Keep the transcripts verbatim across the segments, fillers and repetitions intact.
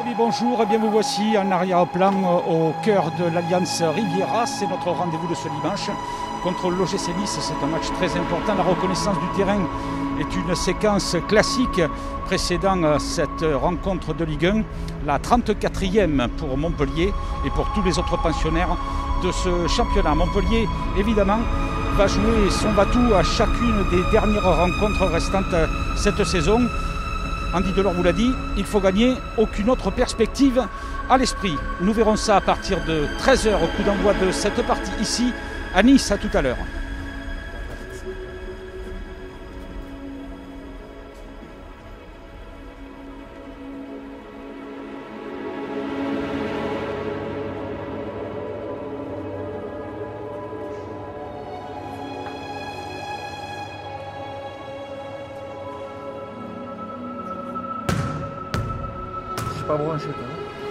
Amis, bonjour, et bien vous voici en arrière-plan au cœur de l'Alliance Riviera. C'est notre rendez-vous de ce dimanche contre l'O G C Nice. C'est un match très important. La reconnaissance du terrain est une séquence classique précédant cette rencontre de Ligue un, la trente-quatrième pour Montpellier et pour tous les autres pensionnaires de ce championnat. Montpellier, évidemment, va jouer son va-tout à chacune des dernières rencontres restantes cette saison. Andy Delors vous l'a dit, il faut gagner, aucune autre perspective à l'esprit. Nous verrons ça à partir de treize heures au coup d'envoi de cette partie ici à Nice. À tout à l'heure. Pas branché, quoi.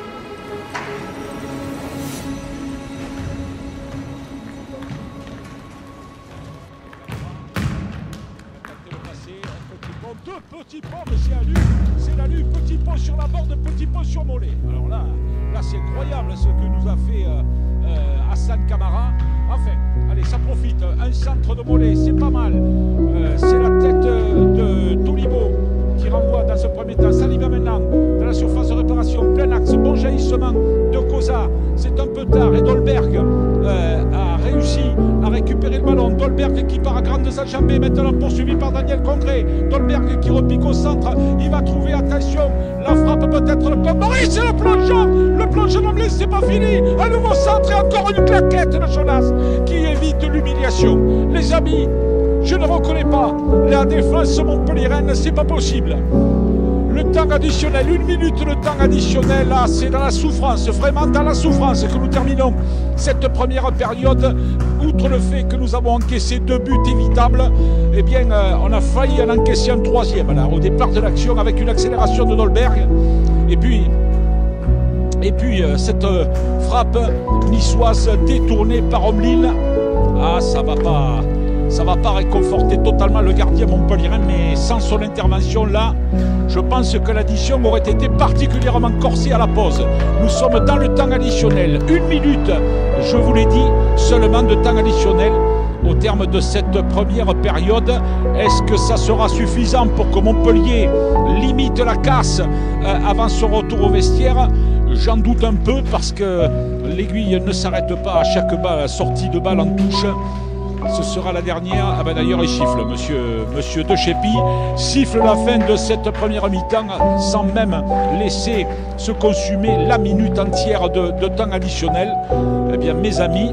Deux petits ponts, mais c'est à lui, c'est la lui, petit pont sur la borde, petit pont sur Mollet. Alors là, là c'est incroyable ce que nous a fait euh, euh, Hassan Kamara. Enfin, allez, ça profite. Un centre de Mollet, c'est pas mal. Euh, c'est la tête de Tolibo qui renvoie dans ce premier temps. Ça y va maintenant dans la surface de réparation, plein axe, bon jaillissement de Cosa. C'est un peu tard et Dolberg euh, a réussi à récupérer le ballon. Dolberg qui part à grandes enjambées, maintenant poursuivi par Daniel Congré. Dolberg qui repique au centre, il va trouver, attention, la frappe peut-être le Claude Maurice, c'est le plongeon, le plongeon d'Amblès, c'est pas fini. Un nouveau centre et encore une claquette de Jonas qui évite l'humiliation. Les amis, je ne reconnais pas la défense montpelliéraine, c'est pas possible. Le temps additionnel, une minute de temps additionnel, là c'est dans la souffrance, vraiment dans la souffrance que nous terminons cette première période. Outre le fait que nous avons encaissé deux buts évitables, eh bien euh, on a failli en encaisser un troisième là, au départ de l'action avec une accélération de Dolberg. Et puis, et puis euh, cette euh, frappe niçoise détournée par Omlin, ah ça va pas... Ça ne va pas réconforter totalement le gardien montpelliérain, mais sans son intervention là, je pense que l'addition aurait été particulièrement corsée à la pause. Nous sommes dans le temps additionnel. Une minute, je vous l'ai dit, seulement de temps additionnel au terme de cette première période. Est-ce que ça sera suffisant pour que Montpellier limite la casse euh, avant son retour au vestiaire? J'en doute un peu parce que l'aiguille ne s'arrête pas à chaque balle, sortie de balle en touche. Ce sera la dernière. Ah ben d'ailleurs il siffle, monsieur, monsieur De Chépy siffle la fin de cette première mi-temps sans même laisser se consumer la minute entière de, de temps additionnel. Eh bien mes amis,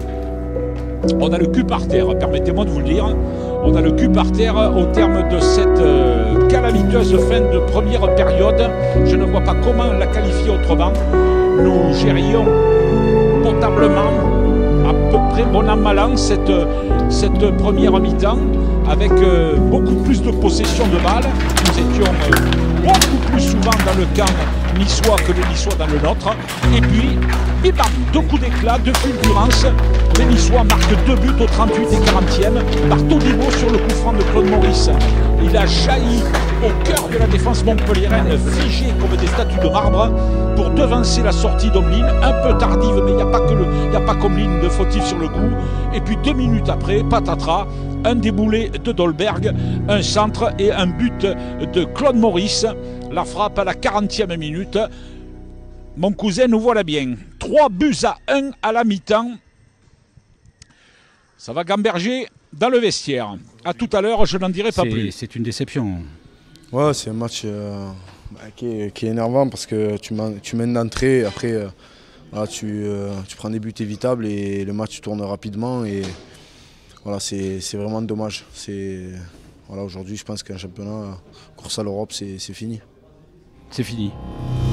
on a le cul par terre, permettez-moi de vous le dire. On a le cul par terre au terme de cette euh, calamiteuse fin de première période. Je ne vois pas comment la qualifier autrement. Nous gérions potablement, à peu près bon an mal an, cette, cette première mi-temps avec euh, beaucoup plus de possession de balles. Nous étions euh, beaucoup plus souvent dans le camp niçois que les niçois dans le nôtre. Et puis, et bam, deux coups d'éclat, deux fulgurances. Les niçois marquent deux buts au trente-huit et quarantième par Tolibo sur le coup franc de Claude Maurice. Il a jailli au cœur de la défense montpelliéraine, figé comme des statues de marbre, pour devancer la sortie d'Omlin, un peu tardive, mais il n'y a pas que le, il n'y a pas qu'Omlin de fautif sur le coup. Et puis deux minutes après, patatras, un déboulé de Dolberg, un centre et un but de Claude Maurice. La frappe à la quarantième minute. Mon cousin, nous voilà bien. trois buts à un à la mi-temps. Ça va gamberger dans le vestiaire. À tout à l'heure, je n'en dirai pas plus. C'est une déception. Ouais, c'est un match euh, bah, qui, est, qui est énervant parce que tu, tu mènes d'entrée, après euh, voilà, tu, euh, tu prends des buts évitables et le match tourne rapidement. Et voilà, c'est vraiment dommage. Voilà, aujourd'hui, je pense qu'un championnat, course à l'Europe, c'est fini. C'est fini.